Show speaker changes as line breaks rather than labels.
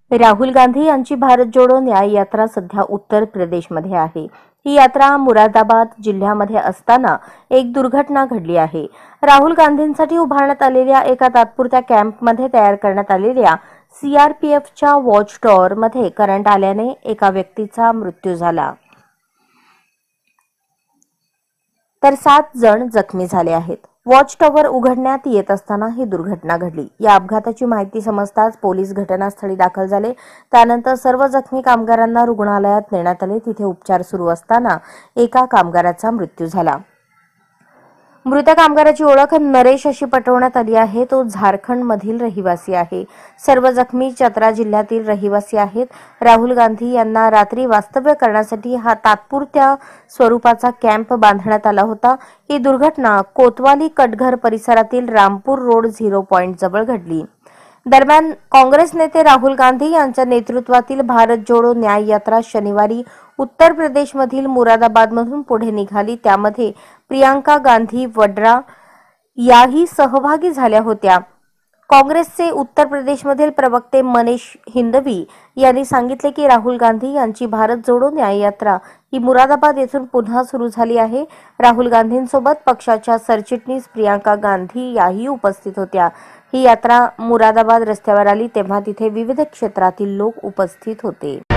राहुल गांधी यांची भारत जोडो न्याय यात्रा सध्या उत्तर प्रदेशमध्ये आहे। ही यात्रा मुरादाबाद जिल्ह्यामध्ये असताना एक दुर्घटना घडली आहे। राहुल गांधींसाठी उभारण्यात आलेल्या एका तात्पुरत्या कॅम्पमध्ये तयार करण्यात आलेल्या सीआरपीएफच्या वॉच टॉवरमध्ये करंट आल्याने एका व्यक्तीचा मृत्यू झाला, तर 7 जण जखमी झाले आहेत। वॉच टॉवर उघडण्यात येत असताना ही दुर्घटना घडली। या अपघाताची माहिती समजताच पोलीस घटनास्थळी दाखल झाले। त्यानंतर सर्व जखमी कामगारांना रुग्णालयात नेण्यात आले। तिथे उपचार सुरू असताना एका कामगाराचा मृत्यू झाला। मृत कामगाराची ओळख नरेश अशी पटवण्यात आली आहे। तो झारखंडमधील रहिवासी आहे। सर्व जखमी चतरा जिल्ह्यातील रहिवासी आहेत। राहुल गांधी यांना रात्री वास्तव्य करण्यासाठी हा तात्पुरत्या स्वरूपाचा कॅम्प बांधण्यात आला होता। ही दुर्घटना कोतवाली कटघर परिसरातील रामपूर रोड 0 पॉइंट जवळ घडली। दरम्यान काँग्रेस नेते राहुल गांधी यांच्या नेतृत्वातील भारत जोडो न्याय यात्रा शनिवारी उत्तर प्रदेशमधील मुरादाबादमधून पुढे निघाली। त्यामध्ये प्रियांका गांधी वड्रा याही सहभागी झाल्या होत्या। काँग्रेसचे उत्तर प्रदेशमधील प्रवक्ते मनीष हिंदवी यांनी सांगितले की राहुल गांधी यांची भारत जोडो न्याय यात्रा ही मुरादाबाद येथून पुन्हा सुरू झाली आहे। राहुल गांधींसोबत पक्षाच्या सरचिटणीस प्रियांका गांधी याही उपस्थित होत्या। ही यात्रा मुरादाबाद रस्त्यावर आली तेव्हा तिथे विविध क्षेत्रातील लोक उपस्थित होते।